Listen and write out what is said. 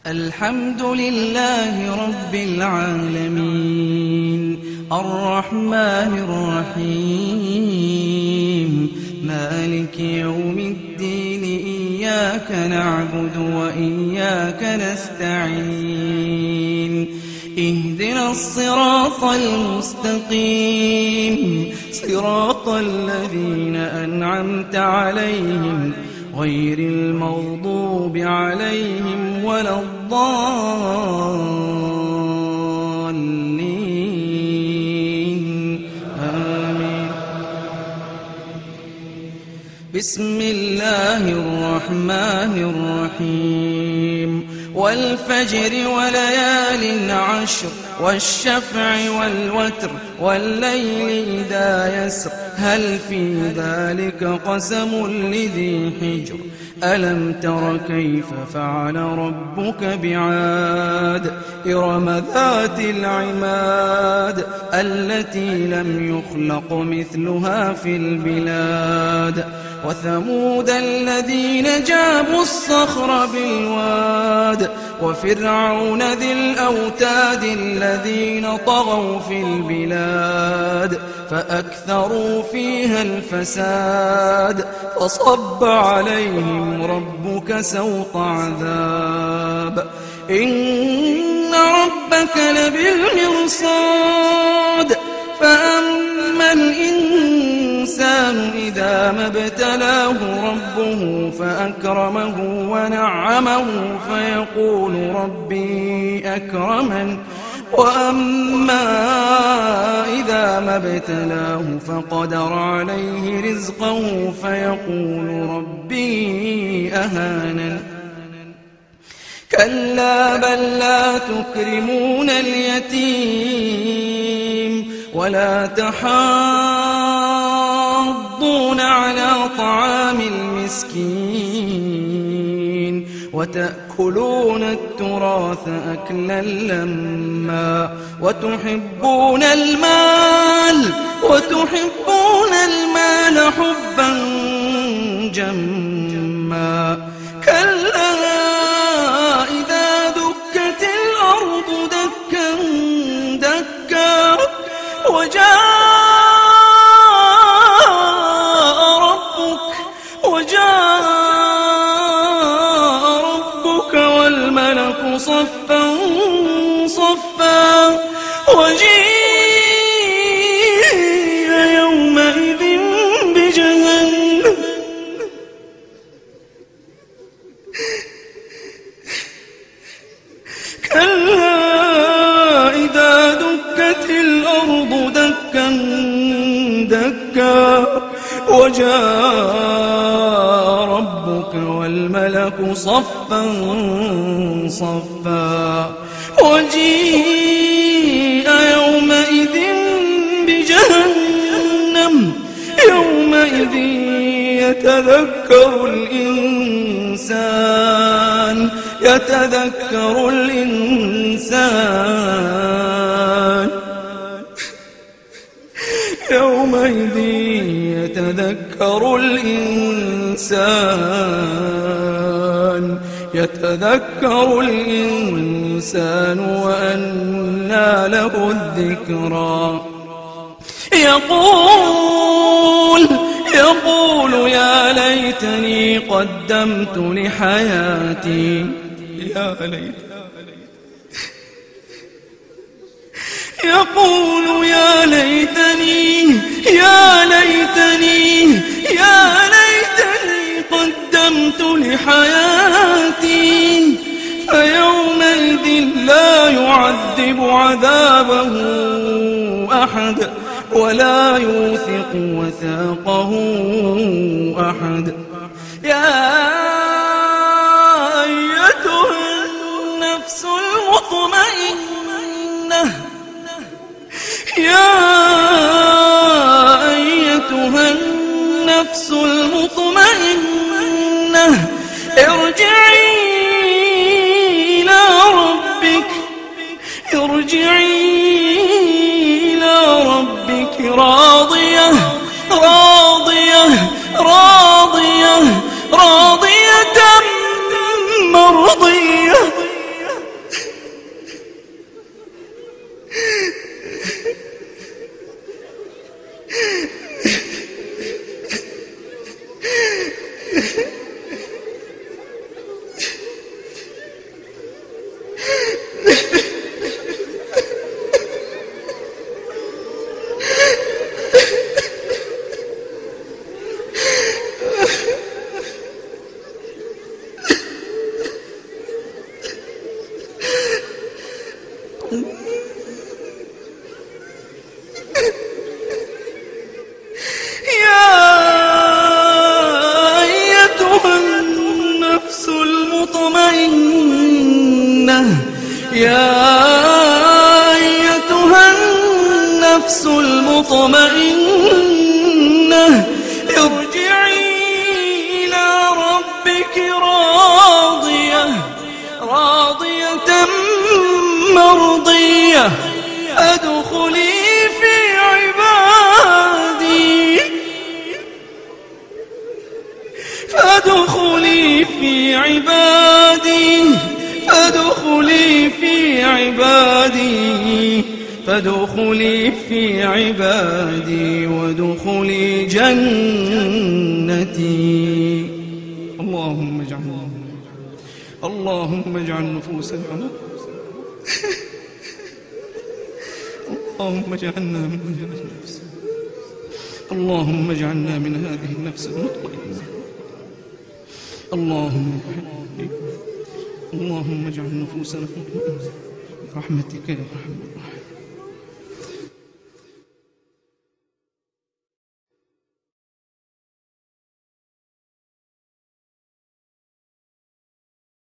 الحمد لله رب العالمين الرحمن الرحيم مالك يوم الدين إياك نعبد وإياك نستعين اهدنا الصراط المستقيم صراط الذين أنعمت عليهم غير المغضوب عليهم ولا الضالين آمين. بسم الله الرحمن الرحيم والفجر وليال عشر والشفع والوتر والليل إذا يسر هل في ذلك قسم لذي حجر ألم تر كيف فعل ربك بعاد إرم ذات العماد التي لم يخلق مثلها في البلاد وثمود الذين جابوا الصخر بالواد وفرعون ذي الأوتاد الذين طغوا في البلاد فأكثروا فيها الفساد فصب عليهم ربك سوط عذاب إن ربك لبالمرصاد فأما الإنسان إذا ما ابتلاه ربه فأكرمه ونعمه فيقول ربي أكرمن وأما إذا ما ابتلاه فقدر عليه رزقه فيقول ربي أهانن كلا بل لا تكرمون اليتيم ولا تحاضون على طعام المسكين وتأكلون التراث أكلا لما وتحبون المال حبا جما كلا إذا دكت الأرض دكا دكا وجاء ربك والملك صفا صفا وجيء يومئذ بجهنم كلا إذا دكت الأرض دكا دكا وجاء ربك والملك صفا صفا وجيء يومئذ بجهنم يومئذ يتذكر الإنسان يومئذ يتذكر الإنسان وأنى له الذكرى يقول يا ليتني قدمت لحياتي يقول يا ليتني قدمت لحياتي فيومئذ لا يعذب عذابه أحد ولا يوثق وثاقه أحد يا أيتها النفس المطمئنة ارجعي إلى ربك راضية راضية مرضية المطمئنة يا أيتها النفس المطمئنة ارجعي إلى ربك راضية مرضية فادخلي في عبادي فادخلي في عبادي وادخلي جنتي. اللهم اجعل نفوسنا اللهم اجعلنا من هذه النفس، اللهم اجعلنا من هذه النفس المطمئنة. اللهم اجعل نفوسنا مطمئنة برحمتك يا أرحم الراحمين.